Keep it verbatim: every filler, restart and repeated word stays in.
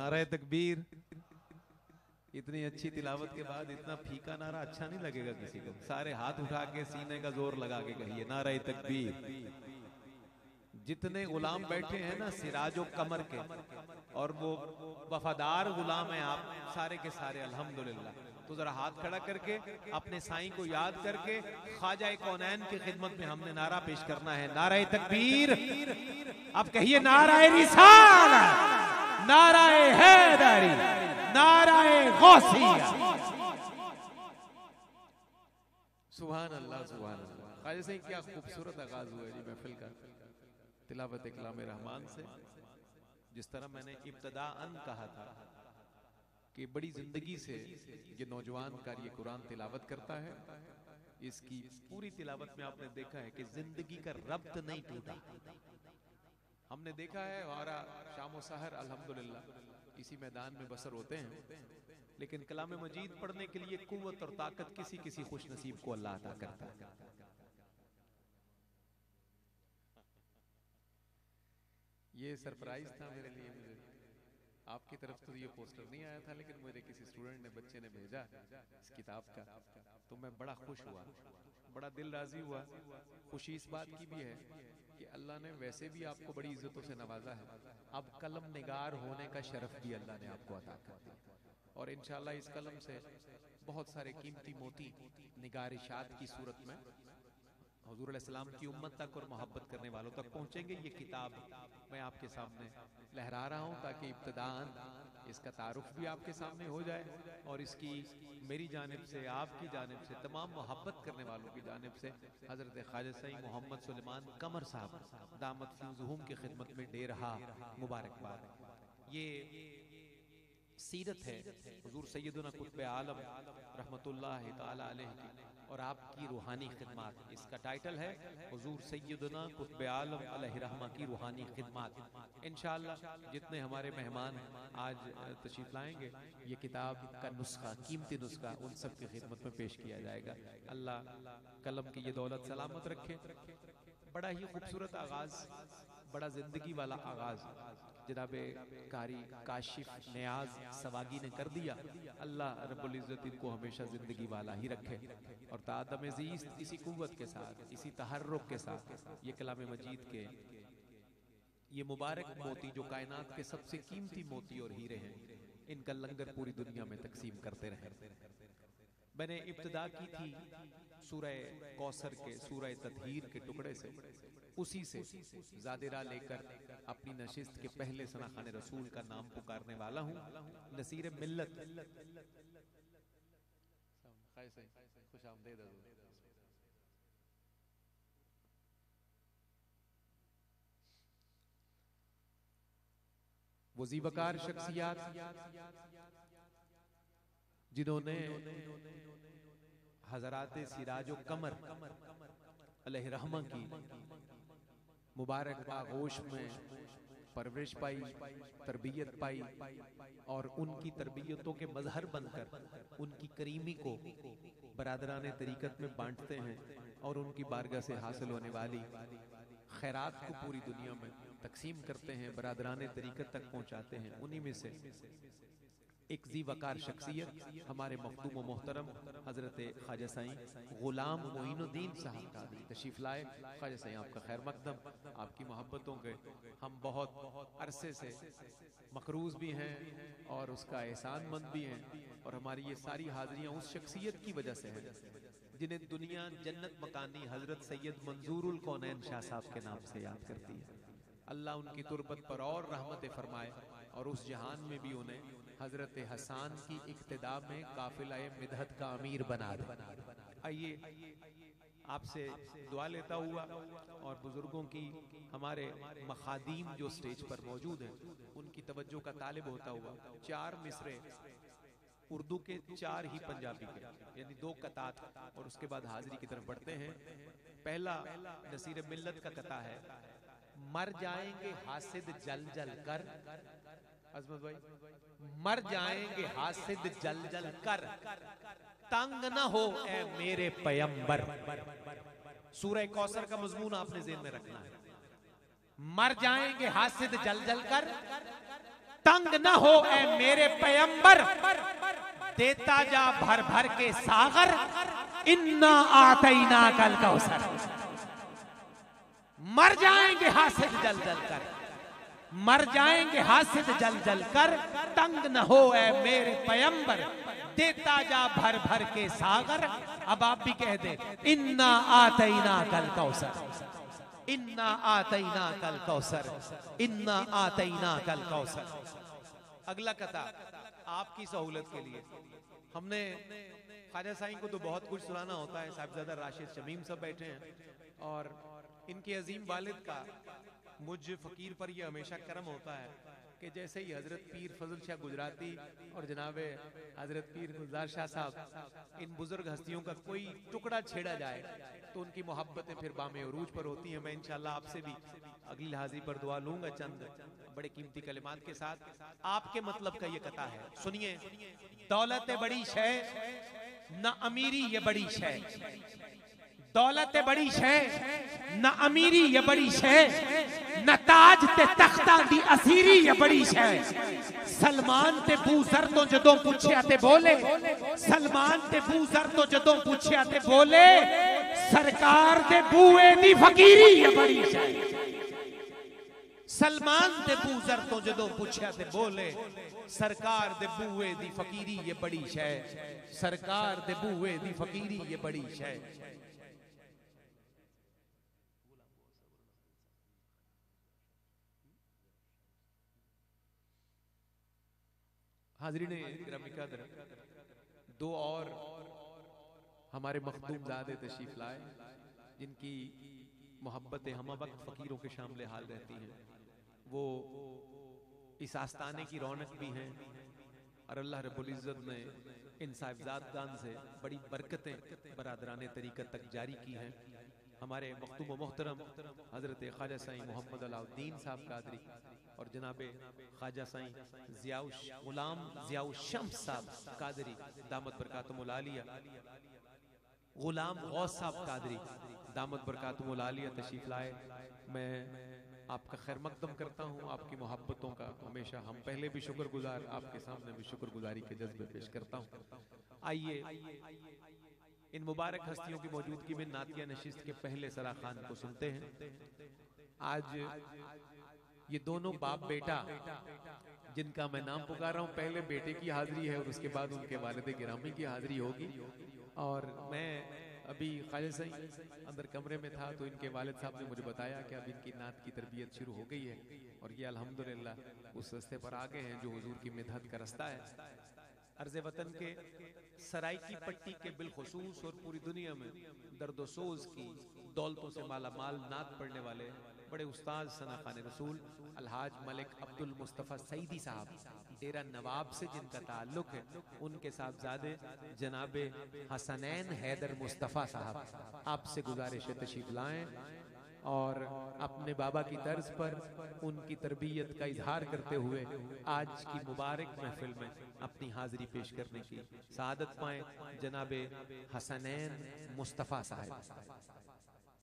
नारा तकबीर। इतनी अच्छी तिलावत के बाद इतना फीका नारा अच्छा नहीं लगेगा किसी को। सारे हाथ उठा के सीने का जोर लगा के कहिए नारा तकबीर। जितने गुलाम बैठे हैं ना सिराजो कमर के, और वो वफादार गुलाम हैं आप सारे के सारे अल्हम्दुलिल्लाह। तो जरा हाथ खड़ा करके अपने साईं को याद करके ख्वाजा कौनैन की खिदमत में हमने नारा पेश करना है, नारा तकबीर। अब कहिए नारा रिसालत, नारा हैदरी, नारा गौसिया। सुभान अल्लाह, सुभान अल्लाह। ख्वाजा साईं क्या खूबसूरत आगाज हुआ जी महफिल का तिलावत कलाम रहमान से। जिस तरह मैंने इब्तदाअन कहा था कि बड़ी जिंदगी से ये नौजवान कारी कुरान तिलावत करता है, इसकी पूरी तिलावत में आपने देखा है कि जिंदगी का रब्त नहीं टूटा। हमने देखा है हमारा शाम सहर अल्हम्दुलिल्लाह इसी मैदान में बसर होते हैं, लेकिन कलाम मजीद पढ़ने के लिए कुव्वत और ताकत किसी किसी खुश नसीब को अल्लाह अता करता है। ये सरप्राइज था मेरे लिए, मुझे आपकी तरफ तो ये पोस्टर नहीं आया था, लेकिन मेरे किसी स्टूडेंट ने बच्चे ने भेजा इस किताब का, तो मैं बड़ा खुश हुआ, बड़ा दिल राजी हुआ। खुशी इस बात की भी है कि अल्लाह ने वैसे भी आपको बड़ी इज्जतों से नवाजा है, अब कलम निगार होने का शरफ भी अल्लाह ने आपको अता कर दिया, और इंशाअल्लाह इस कलम से बहुत सारे कीमती मोती निगारिशात की सूरत में हुजूर अलैहिस्सलाम की उम्मत तक और मोहब्बत करने वालों तक पहुंचेंगे। ये किताब मैं आपके सामने लहरा रहा हूं ताकि इब्तिदाअन इसका तारुफ भी आपके सामने हो जाए, और इसकी मेरी जानिब से, आपकी जानिब से, तमाम मोहब्बत करने वालों की जानिब से हजरत ख्वाजा साईं मोहम्मद सुलेमान कमर साहब दामत फीज़ुहुम की खिदमत में दे रहा मुबारकबाद। ये सीरत है हुजूर सैयदना कुतुब आलम रहमतुल्लाह तआला अलैह की और आपकी रूहानी खिदमत। इसका टाइटल है हुजूर सैयदना कुतुब आलम अलैहि रहमा की रूहानी खिदमत। इंशाअल्लाह जितने हमारे मेहमान आज तशरीफ लाएंगे, ये किताब का नुस्खा, कीमती नुस्खा उन सब की खिदमत में पेश किया जाएगा। अल्लाह कलम की ये दौलत सलामत रखे। बड़ा ही खूबसूरत आगाज, बड़ा जिंदगी वाला आगाज जनाबे कारी काशिफ नियाज सवागी ने कर दिया। अल्लाह रब्बुल इज्जत इनको हमेशा जिंदगी वाला ही रखे, और तादम ज़ीस्त इसी कुव्वत के साथ, इसी तहर्रुक के साथ ये कलाम मजीद के ये मुबारक मोती जो कायनात के सबसे कीमती मोती और हीरे हैं, इनका लंगर पूरी दुनिया में तकसीम करते रहे। मैंने इब्तिदा की थी सूरह कौसर के, सूरह ततहीर के टुकड़े से, उसी से ज़ादिरा लेकर अपनी नशिस्त के पहले सना खाने रसूल का नाम पुकारने वाला हूँ। नसीर मिल्लत खुशामदीद। वो ज़ीवकार शख्सियात जिन्होंने हजरात सिराजो कमर अलैहि रहमा की मुबारक आगोश में परवरिश पाई, तरबियत पाई, और उनकी तरबियतों के मजहर बनकर उनकी करीमी को बरादराने तरीकत में बांटते हैं, और उनकी बारगाह से हासिल होने वाली खैरात को पूरी दुनिया में तकसीम करते हैं, बरादराने तरीकत तक पहुंचाते हैं। उन्हीं में से एक ज़ी वकार शख्सियत हमारे मखदूम व मोहतरम हजरत ख्वाजा साईं गुलाम मोइनुद्दीन साहब का तशरीफ लाए। ख्वाजा साईं आपका खैर मकदम, आपकी मोहब्बतों के हम बहुत अरसे से मकरूज भी हैं और उसका एहसान मंद भी हैं, और हमारी ये सारी हाजिरियाँ उस शख्सियत की वजह से हैं जिन्हें दुनिया जन्नत मकानी हजरत सैयद मंजूरुल कौनैन शाह साहब के नाम से याद करती है। अल्लाह उनकी तुरबत पर और रहमत फरमाए, और उस जहान में भी उन्हें हजरत हसान की इक्तिदा में काफिला मिदहत का अमीर बना दे। आइए आपसे दुआ लेता हुआ और बुजुर्गों की, हमारे मखादीम जो स्टेज पर मौजूद हैं, उनकी तवज्जो का तालिब होता हुआ चार मिसरे उर्दू के, चार ही पंजाबी के, यानी दो कतात, और उसके बाद हाजिरी की तरफ बढ़ते हैं। पहला नसीर मिल्लत का कता है, मर जाएंगे हासिद जल जल कर, अजमत भाई, मर जाएंगे हासिद जल जल कर, तंग न हो ए मेरे पैगंबर। सूरह कौसर का मजमून आपने ज़हन में रखना है। मर जाएंगे हासिद जल जल कर, तंग न हो ए मेरे पैगंबर, देता जा भर भर के सागर, इन्ना आतैना कल कौसर। मर जाएंगे हासिद जल जल कर, मर जाएंगे हासिद जल जल कर, तंग न हो ए मेरे पैगंबर, देता जा भर भर के सागर। अब आप भी कह दे, इन्ना आतैना कल कौसर, इन्ना आतैना कल कौसर, इन्ना आतैना कल कौसर। अगला कथा आपकी सहूलत के लिए, हमने ख्वाजा साईं को तो बहुत कुछ सुनाना होता है, साहिबजादा राशिद शमीम सब बैठे हैं, और इनके अजीम वालिद का मुझ फकीर पर यह हमेशा करम होता है कि जैसे ही हजरत पीर फजल शाह गुजराती और जनाबे हजरत पीर गुलजार शाह साहब, इन बुजुर्ग हस्तियों का कोई टुकड़ा छेड़ा जाए तो उनकी मोहब्बतें फिर बामे उरूज पर होती हैं। मैं इंशाल्लाह आपसे भी अगली हाजिरी पर दुआ लूंगा चंद बड़े कीमती कलिमात के साथ। आपके मतलब का ये कथा है, सुनिए। दौलत बड़ी शय न अमीरी ये बड़ी शय, दौलत बड़ी शय न अमीरी ये बड़ी शय, न ताज ते तख्ता दी असीरी ये बड़ी शय। सलमान ते बूसर तो जदों पूछया ते बोले, सलमान ते बूसर तो जदों पूछया ते बोले, सरकार दे बूए दी फकीरी ये बड़ी शय। सलमान दे बूसर तो जदों पूछया ते बोले, सरकार दे बूए दी फकीरी ये बड़ी शय, सरकार दे बूए दी फकीरी ये बड़ी शय। हाज़रीन गिरामी कदर, दो और हमारे मखदूम ज़ादे तशरीफ लाए जिनकी मोहब्बत हम वक्त फ़कीरों के शामिल हाल रहती हैं। वो इस आस्ताने की रौनक भी हैं और अल्लाह रब्बुल इज़्ज़त ने इन साहिबजादान से बड़ी बरकतें बरादराने तरीक़त तक जारी की हैं। हमारे मखदूम व मोहतरम हज़रत ख्वाजा साईं मोहम्मद अलाउद्दीन साहब कादरी और जनाबे ख्वाजा साईं ज़ियाउश गुलाम ज़ियाउश शम्स साहब कादरी दामत बरकातुहुल आलिया, गुलाम गौस साहब कादरी दामत बरकातुहुल आलिया तशरीफ लाए। मैं आपका खैर मकदम करता हूँ, आपकी मोहब्बतों का हमेशा हम पहले भी शुक्रगुजार, आपके सामने भी शुक्रगुजारी के जज्बे पेश करता हूँ। आइए इन मुबारक हस्तियों की मौजूदगी में नातिया नशिस्त के पहले सरा खान को सुनते हैं। आज ये दोनों बाप बेटा जिनका मैं नाम पुकार रहा हूँ, पहले बेटे की हाजिरी है और उसके बाद उनके वालिद गिरामी की हाजिरी होगी। और मैं अभी ख्वाजा साईं अंदर कमरे में था तो इनके वालिद साहब ने मुझे बताया कि अब इनकी नात की तरबियत शुरू हो गई है और ये अल्हम्दुलिल्लाह उस रास्ते पर आ गए हैं जो हुजूर की मिदहत का रास्ता है। अर्ज़ वतन के सराय की पट्टी के बिलखुसूस और पूरी दुनिया में दर्दोसोज की दौलतों से माला माल नात पढ़ने वाले बड़े उस्ताद सना खान रसूल अलहाज मलिक अब्दुल मुस्तफ़ा सईदी साहब डेरा नवाब से जिनका ताल्लुक है, उनके साहबजादे जनाबे हसनैन हैदर मुस्तफ़ा साहब आपसे गुजारिश है तशरीफ लाएं और अपने बाबा की तर्ज पर उनकी तरबियत का इजहार करते हुए आज की मुबारक महफिल में अपनी हाजिरी पेश करने की सआदत पाएं। जनाबे हसनैन मुस्तफ़ा साहब।